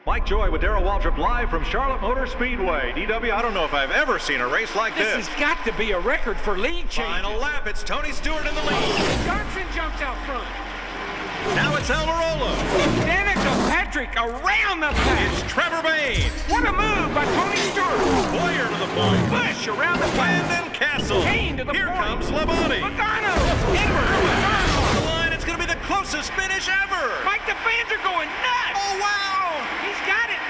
Mike Joy with Darrell Waltrip live from Charlotte Motor Speedway. DW, I don't know if I've ever seen a race like this. This has got to be a record for lead change. Final lap, it's Tony Stewart in the lead. Johnson jumps out front. Now it's Almirola. Danica Patrick around the pack. It's Trevor Bayne. What a move by Tony Stewart. Boyer to the point. Bush around the pack. Landon Castle. Kane to the Here point. comes Labonte. Logano. Edwards. On the line, it's going to be the closest finish ever. Mike, the fans are going nuts. Oh, wow. He's got it.